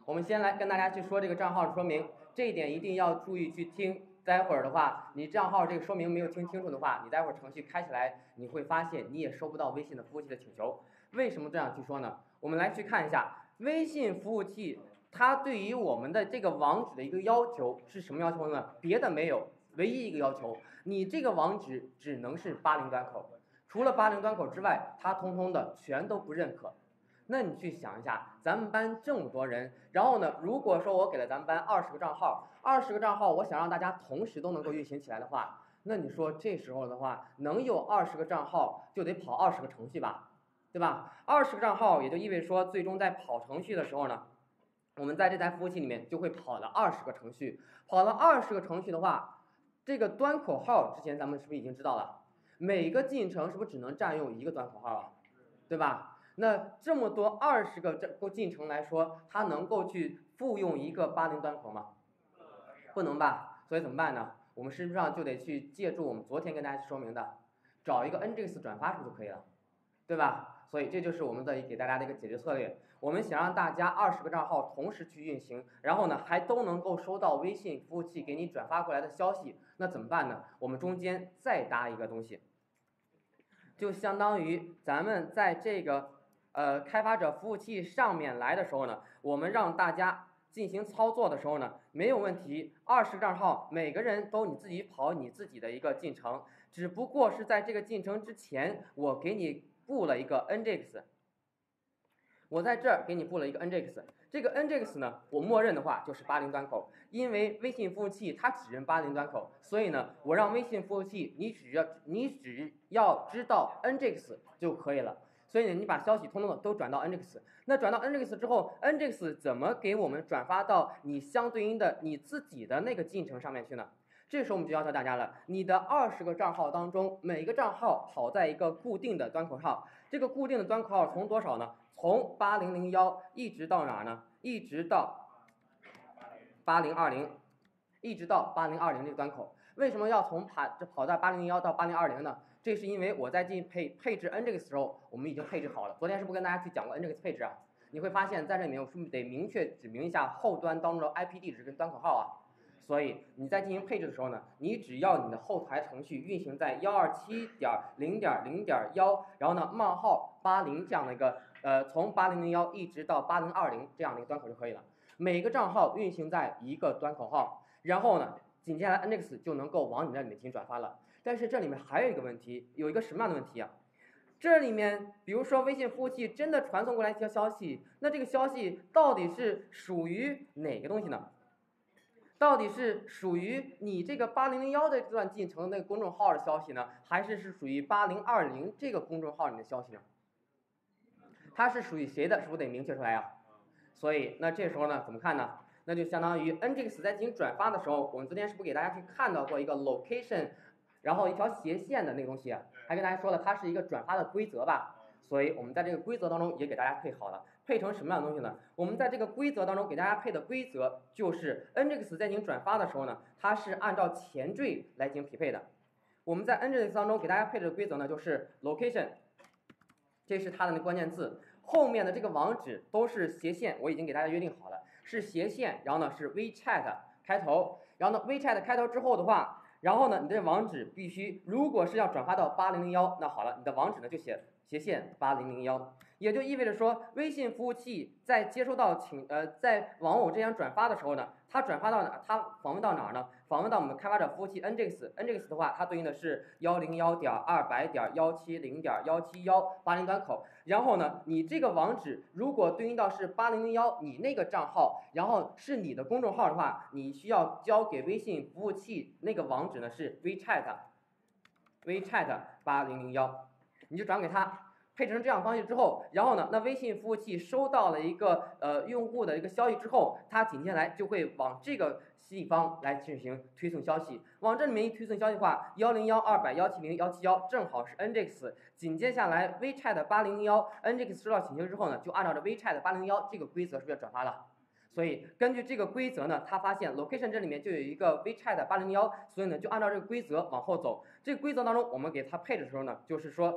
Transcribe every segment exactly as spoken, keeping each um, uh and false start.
我们先来跟大家去说这个账号的说明，这一点一定要注意去听。待会儿的话，你账号这个说明没有听清楚的话，你待会儿程序开起来，你会发现你也收不到微信的服务器的请求。为什么这样去说呢？我们来去看一下微信服务器，它对于我们的这个网址的一个要求是什么要求呢？别的没有，唯一一个要求，你这个网址只能是八零端口，除了八零端口之外，它通通的全都不认可。那你去想一下，咱们班这么多人，然后呢，如果说我给了咱们班二十个账号，二十个账号，我想让大家同时都能够运行起来的话，那你说这时候的话，能有二十个账号就得跑二十个程序吧，对吧？二十个账号也就意味着说，最终在跑程序的时候呢，我们在这台服务器里面就会跑了二十个程序，跑了二十个程序的话，这个端口号之前咱们是不是已经知道了？每个进程是不是只能占用一个端口号啊？对吧？那这么多二十个这个进程来说，它能够去复用一个八零端口吗？不能吧？所以怎么办呢？我们实际上就得去借助我们昨天跟大家说明的，找一个 N G X 转发是不是就可以了？对吧？所以这就是我们的给大家的一个解决策略。我们想让大家二十个账号同时去运行，然后呢还都能够收到微信服务器给你转发过来的消息，那怎么办呢？我们中间再搭一个东西，就相当于咱们在这个呃开发者服务器上面来的时候呢，我们让大家进行操作的时候呢，没有问题，二十个账号每个人都你自己跑你自己的一个进程，只不过是在这个进程之前，我给你布了一个 N G X， 我在这儿给你布了一个 N G X， 这个 N G X 呢，我默认的话就是八零端口，因为微信服务器它只认八零端口，所以呢，我让微信服务器你只要你只要知道 N G X 就可以了。所以呢，你把消息通通的都转到 N G X， 那转到 N G X 之后 ，N G X 怎么给我们转发到你相对应的你自己的那个进程上面去呢？这时候我们就要求大家了，你的二十个账号当中，每个账号跑在一个固定的端口号，这个固定的端口号从多少呢？从八零零一一直到哪呢？一直到八零二零，一直到八零二零这个端口。为什么要从跑这跑在八零零一到八零二零呢？这是因为我在进行配配置 N G X 的时候，我们已经配置好了。昨天是不是跟大家去讲过 N G X 配置啊？你会发现在这里面我是不是得明确指明一下后端当中的 I P 地址跟端口号啊？所以你在进行配置的时候呢，你只要你的后台程序运行在一二七点零点零点一，然后呢冒号八零这样的一个呃从八零零一一直到八零二零这样的一个端口就可以了。每个账号运行在一个端口号，然后呢紧接下来 N G X 就能够往你那里面进行转发了。但是这里面还有一个问题，有一个什么样的问题啊？这里面比如说微信服务器真的传送过来一条消息，那这个消息到底是属于哪个东西呢？到底是属于你这个八零零一的这段进程那个公众号的消息呢，还是是属于八零二零这个公众号里面的消息呢？它是属于谁的，是不是得明确出来啊？所以那这时候呢怎么看呢？那就相当于 N G X 在进行转发的时候，我们昨天是不是给大家去看到过一个 location， 然后一条斜线的那个东西，还跟大家说了它是一个转发的规则吧？所以我们在这个规则当中也给大家配好了，配成什么样的东西呢？我们在这个规则当中给大家配的规则就是 N G X 在进行转发的时候呢，它是按照前缀来进行匹配的。我们在 N G X 当中给大家配置的规则呢，就是 location， 这是它的那关键字，后面的这个网址都是斜线，我已经给大家约定好了，是斜线，然后呢是 WeChat 开头，然后呢 WeChat 开头之后的话，然后呢你的网址必须，如果是要转发到八零零一，那好了，你的网址呢就写斜线八零零一，也就意味着说，微信服务器在接收到请呃在往我这样转发的时候呢，它转发到哪？它访问到哪儿呢？访问到我们开发者服务器 N G X，N G X 的话，它对应的是一零一点二百点一七零点一七一八零端口。然后呢，你这个网址如果对应到是八零零一，你那个账号，然后是你的公众号的话，你需要交给微信服务器那个网址呢是 WeChat，WeChat 八零零一，你就转给他。配置成这样方式之后，然后呢，那微信服务器收到了一个呃用户的一个消息之后，它紧接下来就会往这个地方来进行推送消息。往这里面一推送消息的话，一零一二百一七零一七一正好是 N G X， 紧接下来 WeChat 八零零一 N G X 收到请求之后呢，就按照着 WeChat 八零零一这个规则是不是要转发了？所以根据这个规则呢，他发现 location 这里面就有一个 WeChat 八零零一，所以呢就按照这个规则往后走。这个规则当中，我们给它配置的时候呢，就是说。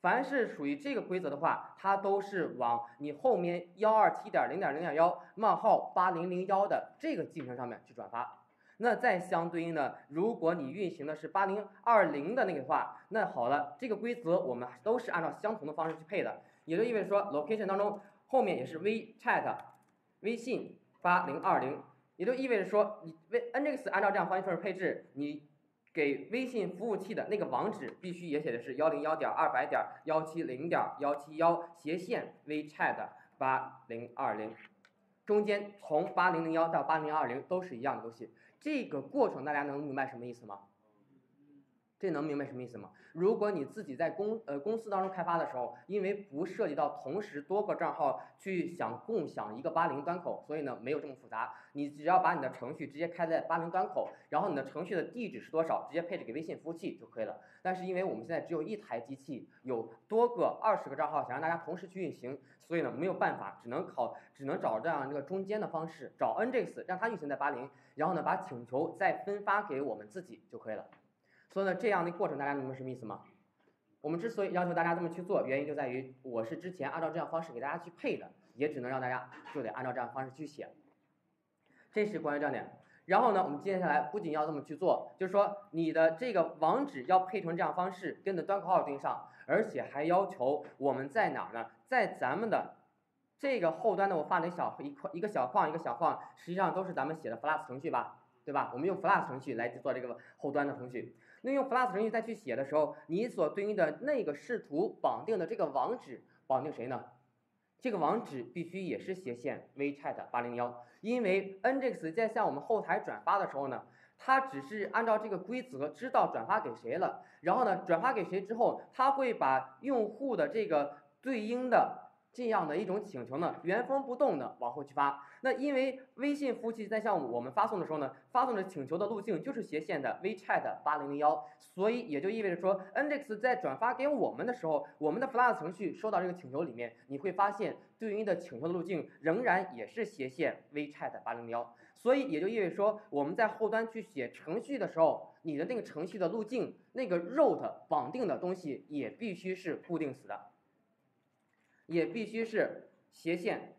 凡是属于这个规则的话，它都是往你后面幺二七点零点零点幺冒号八零零幺的这个进程上面去转发。那再相对应的，如果你运行的是八零二零的那个的话，那好了，这个规则我们都是按照相同的方式去配的，也就意味着说 location 当中后面也是 WeChat 微信八零二零，也就意味着说你 N J X 按照这样方式配置，你给微信服务器的那个网址必须也写的是幺零幺点二百点幺七零点幺七幺斜线 WeChat 八零二零，中间从八零零幺到八零二零都是一样的东西。这个过程大家能明白什么意思吗？这能明白什么意思吗？如果你自己在公呃公司当中开发的时候，因为不涉及到同时多个账号去想共享一个八零端口，所以呢没有这么复杂。你只要把你的程序直接开在八零端口，然后你的程序的地址是多少，直接配置给微信服务器就可以了。但是因为我们现在只有一台机器，有多个二十个账号，想让大家同时去运行，所以呢没有办法，只能考只能找这样一个中间的方式，找 N J X 让它运行在八零，然后呢把请求再分发给我们自己就可以了。所以呢，这样的过程大家明白什么意思吗？我们之所以要求大家这么去做，原因就在于我是之前按照这样方式给大家去配的，也只能让大家就得按照这样方式去写。这是关于这点。然后呢，我们接下来不仅要这么去做，就是说你的这个网址要配成这样方式，跟你的端口号对应上，而且还要求我们在哪儿呢？在咱们的这个后端呢，我画了一小一块一个小框一个小框，实际上都是咱们写的 Flask 程序吧，对吧？我们用 Flask 程序来做这个后端的程序。那用 Flask 程序再去写的时候，你所对应的那个视图绑定的这个网址绑定谁呢？这个网址必须也是斜线 WeChat 八零幺，因为 N J X 在向我们后台转发的时候呢，它只是按照这个规则知道转发给谁了，然后呢转发给谁之后，它会把用户的这个对应的这样的一种请求呢，原封不动的往后去发。那因为微信服务器在向我们发送的时候呢，发送的请求的路径就是斜线的 WeChat 八零零幺，所以也就意味着说 N J X 在转发给我们的时候，我们的 Flask 程序收到这个请求里面，你会发现对应的请求的路径仍然也是斜线 WeChat 八零零幺，所以也就意味着说我们在后端去写程序的时候，你的那个程序的路径，那个 route 绑定的东西也必须是固定死的。也必须是斜线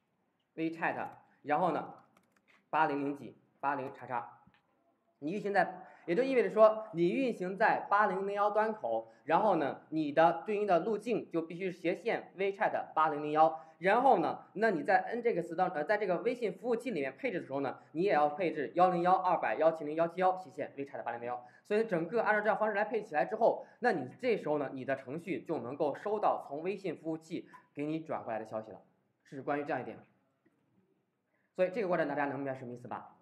WeChat， 然后呢八零零几八零叉叉，你运行在，也就意味着说你运行在八零零幺端口，然后呢你的对应的路径就必须是斜线 WeChat 八零零幺，然后呢那你在 N J X 当呃在这个微信服务器里面配置的时候呢，你也要配置幺零幺二百幺七零幺七幺斜线 WeChat 八零零幺，所以整个按照这样方式来配起来之后，那你这时候呢你的程序就能够收到从微信服务器给你转过来的消息了，是关于这样一点。所以这个过程大家能明白什么意思吧？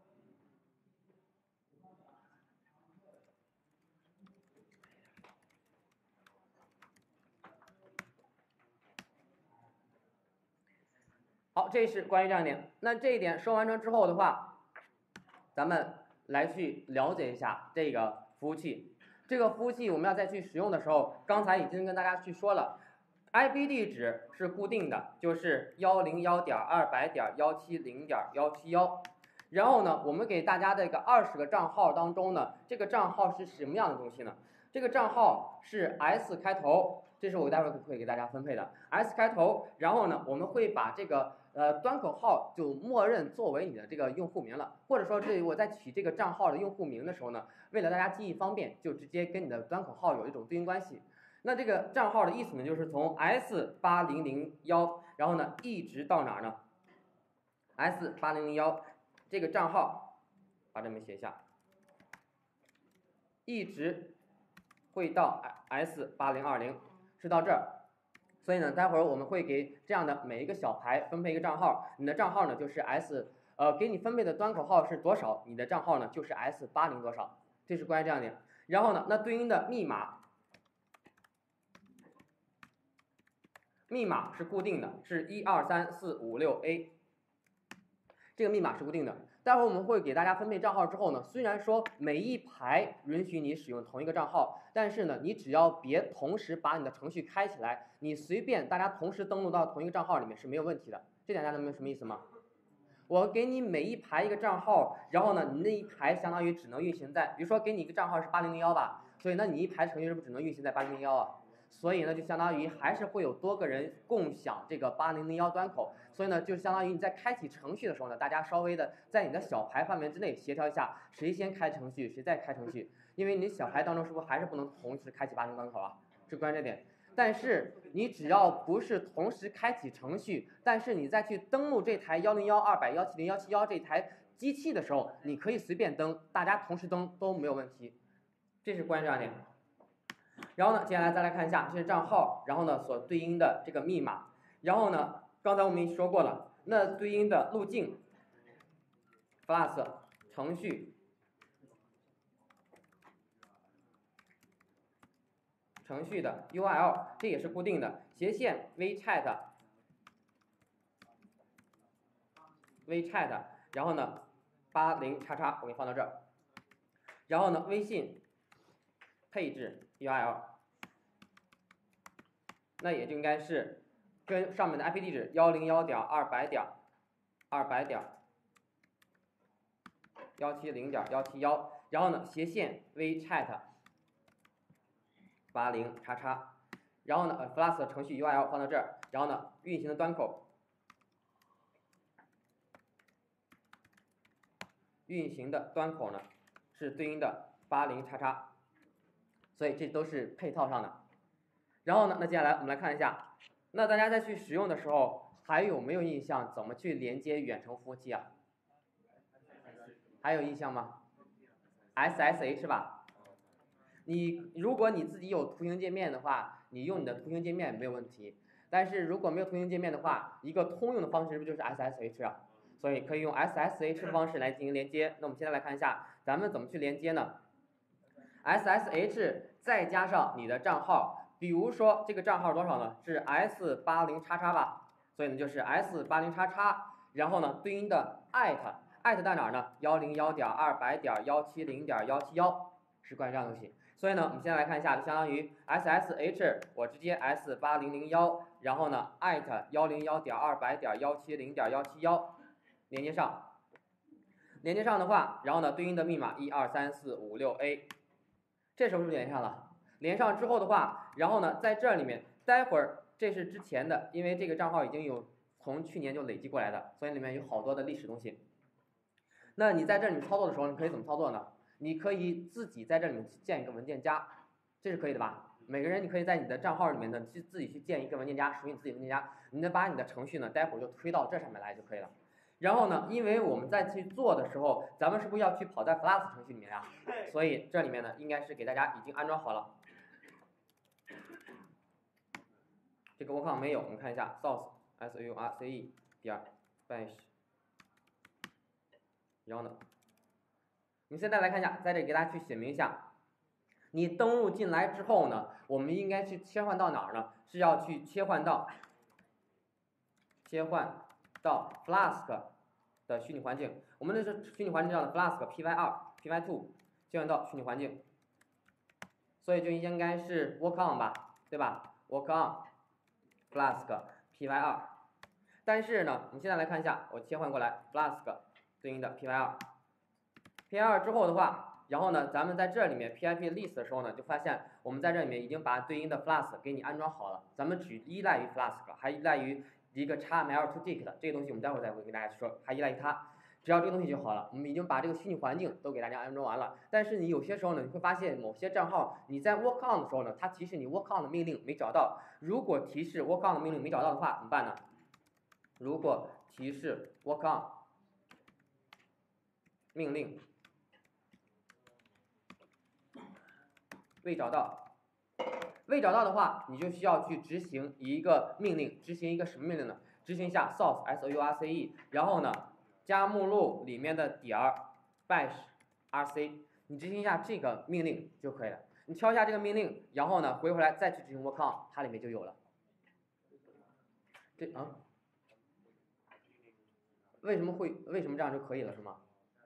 好，这是关于这样一点。那这一点说完成之后的话，咱们来去了解一下这个服务器。这个服务器我们要再去使用的时候，刚才已经跟大家去说了。I P 地址是固定的，就是幺零幺点二百点幺七零点幺七幺。然后呢，我们给大家这个二十个账号当中呢，这个账号是什么样的东西呢？这个账号是 S 开头，这是我待会儿会给大家分配的 S 开头。然后呢，我们会把这个呃端口号就默认作为你的这个用户名了，或者说这我在取这个账号的用户名的时候呢，为了大家记忆方便，就直接跟你的端口号有一种对应关系。那这个账号的意思呢，就是从 S 八零零幺，然后呢一直到哪儿呢 ？S 八零零幺这个账号，把这么写一下，一直会到 S 八零二零，是到这儿。所以呢，待会儿我们会给这样的每一个小排分配一个账号，你的账号呢就是 S， 呃，给你分配的端口号是多少，你的账号呢就是 S 八零多少，这是关于这样的。然后呢，那对应的密码。密码是固定的，是一二三四五六 A， 这个密码是固定的。待会儿我们会给大家分配账号之后呢，虽然说每一排允许你使用同一个账号，但是呢，你只要别同时把你的程序开起来，你随便大家同时登录到同一个账号里面是没有问题的。这点大家能明白什么意思吗？我给你每一排一个账号，然后呢，你那一排相当于只能运行在，比如说给你一个账号是八零零幺吧，所以那你一排程序是不是只能运行在八零零幺啊？ 所以呢就相当于还是会有多个人共享这个八零零一端口，所以呢就相当于你在开启程序的时候呢，大家稍微的在你的小排范围之内协调一下，谁先开程序，谁再开程序，因为你小排当中是不是还是不能同时开启八零端口啊？这关键点。但是你只要不是同时开启程序，但是你再去登录这台幺零幺二百幺七零幺七幺这台机器的时候，你可以随便登，大家同时登都没有问题，这是关键点。然后呢，接下来再来看一下这是账号，然后呢所对应的这个密码，然后呢刚才我们说过了，那对应的路径 ，Flask 程序。程序的 U R L 这也是固定的，斜线 WeChat WeChat， 然后呢八零叉叉我给你放到这儿，然后呢微信配置 U R L， 那也就应该是跟上面的 I P 地址幺零幺点二百点二百点幺七零点幺七幺，然后呢斜线 WeChat。八零叉叉，然后呢 ，Flask 程序 U R L 放到这儿，然后呢，运行的端口，运行的端口呢是对应的八零叉叉，所以这都是配套上的。然后呢，那接下来我们来看一下，那大家在去使用的时候还有没有印象怎么去连接远程服务器啊？还有印象吗 ？S S H 吧。你如果你自己有图形界面的话，你用你的图形界面没有问题。但是如果没有图形界面的话，一个通用的方式不就是 S S H 啊？所以可以用 S S H 的方式来进行连接。那我们现在来看一下，咱们怎么去连接呢 ？S S H 再加上你的账号，比如说这个账号多少呢？是 S 八零叉叉吧？所以呢就是 S 八零叉叉，然后呢对应的 at at 在哪儿呢？幺零幺点二百点幺七零点幺七幺是关于这样的东西。所以呢，我们现在来看一下，就相当于 S S H 我直接 S 八零零一，然后呢 at 幺零幺点二百点幺七零点幺七幺连接上，连接上的话，然后呢对应的密码一二三四五六 A， 这时候是不是连上了？连上之后的话，然后呢在这里面，待会儿这是之前的，因为这个账号已经有从去年就累积过来的，所以里面有好多的历史东西。那你在这里面操作的时候，你可以怎么操作呢？你可以自己在这里面建一个文件夹，这是可以的吧？每个人你可以在你的账号里面呢去自己去建一个文件夹，属于你自己的文件夹，你能把你的程序呢，待会儿就推到这上面来就可以了。然后呢，因为我们在去做的时候，咱们是不是要去跑在 Flask 程序里面呀？所以这里面呢，应该是给大家已经安装好了。这个 workaround 没有，我们看一下 source s u r c e 点 bash， 然后呢？我们现在来看一下，在这里给大家去写明一下，你登录进来之后呢，我们应该去切换到哪儿呢？是要去切换到切换到 Flask 的虚拟环境。我们的是虚拟环境叫的 Flask P Y 二 P Y 二 切换到虚拟环境，所以就应该是 work on 吧，对吧 ？work on Flask P Y 二。但是呢，我们现在来看一下，我切换过来 Flask 对应的 P Y 二。P Y 二之后的话，然后呢，咱们在这里面 P I P list 的时候呢，就发现我们在这里面已经把对应的 Flask 给你安装好了。咱们只依赖于 Flask， 还依赖于一个 X M L to Dict 这个东西，我们待会儿再会跟大家说，还依赖于它。只要这个东西就好了，我们已经把这个虚拟环境都给大家安装完了。但是你有些时候呢，你会发现某些账号你在 work on 的时候呢，它提示你 work on 的命令没找到。如果提示 work on 的命令没找到的话，怎么办呢？如果提示 work on 命令未找到，未找到的话，你就需要去执行一个命令，执行一个什么命令呢？执行一下 source s o u r c e， 然后呢加目录里面的点儿 bash rc， 你执行一下这个命令就可以了。你敲一下这个命令，然后呢回回来再去执行 work on， 它里面就有了。这啊，为什么会为什么这样就可以了是吗？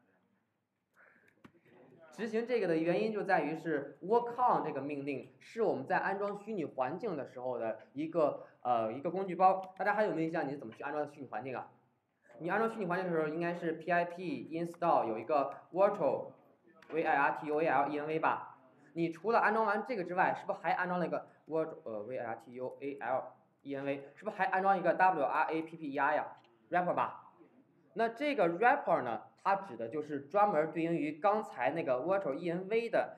执行这个的原因就在于是 work on 这个命令是我们在安装虚拟环境的时候的一个呃一个工具包。大家还有没有印象？你是怎么去安装虚拟环境啊？你安装虚拟环境的时候，应该是 pip install 有一个 virtual v i r t u a l e n v 吧？你除了安装完这个之外，是不是还安装了一个 word 呃 v r t u a l e n v 是不是还安装一个 w r a p p e r 呀 wrapper 吧？那这个 wrapper 呢，它指的就是专门对应于刚才那个 virtual env 的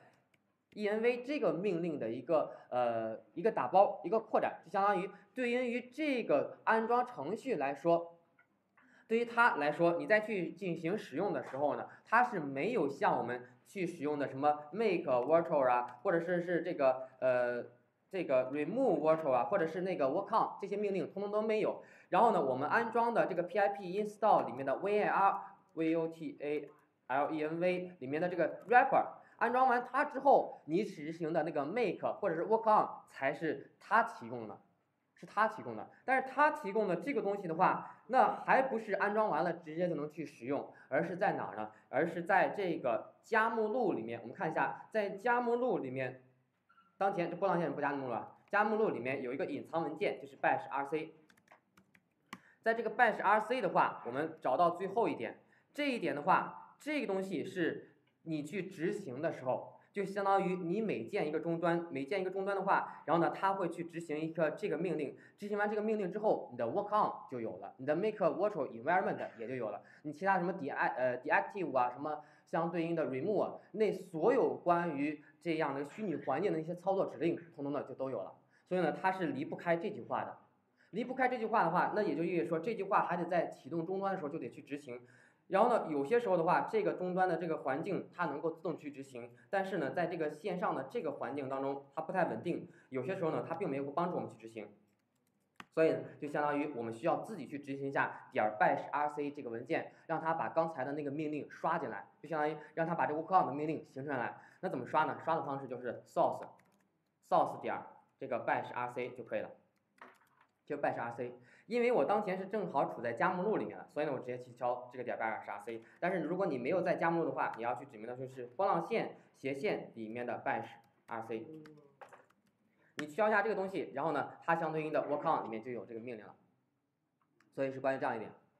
env 这个命令的一个呃一个打包一个扩展，就相当于对应于这个安装程序来说。对于它来说，你再去进行使用的时候呢，它是没有像我们去使用的什么 make virtual 啊，或者是是这个呃这个 remove virtual 啊，或者是那个 work on 这些命令通通都没有。然后呢，我们安装的这个 pip install 里面的 var v o t a l e n v 里面的这个 wrapper， 安装完它之后，你执行的那个 make 或者是 work on 才是它提供的。是它提供的，但是它提供的这个东西的话，那还不是安装完了直接就能去使用，而是在哪儿呢？而是在这个加目录里面，我们看一下，在加目录里面，当前这波浪线不加目录了，加目录里面有一个隐藏文件，就是 bash rc。在这个 bash rc 的话，我们找到最后一点，这一点的话，这个东西是你去执行的时候。就相当于你每建一个终端，每建一个终端的话，然后呢，它会去执行一个这个命令，执行完这个命令之后，你的 work on 就有了，你的 make virtual environment 也就有了，你其他什么 de 呃 deactive 啊，什么相对应的 remove 啊，那所有关于这样的虚拟环境的一些操作指令，通通的就都有了。所以呢，它是离不开这句话的，离不开这句话的话，那也就意味着说这句话还得在启动终端的时候就得去执行。然后呢，有些时候的话，这个终端的这个环境它能够自动去执行，但是呢，在这个线上的这个环境当中，它不太稳定，有些时候呢，它并没有帮助我们去执行，所以就相当于我们需要自己去执行一下点 bash rc 这个文件，让它把刚才的那个命令刷进来，就相当于让它把这个 work on 的命令形成来。那怎么刷呢？刷的方式就是 source source 点这个 bash rc 就可以了，就 bash rc。因为我当前是正好处在加目录里面的，所以呢，我直接去敲这个点 bash rc。但是如果你没有在加目录的话，你要去指明的就是波浪线斜线里面的 bash rc。你敲一下这个东西，然后呢，它相对应的 work on 里面就有这个命令了。所以是关于这样一点。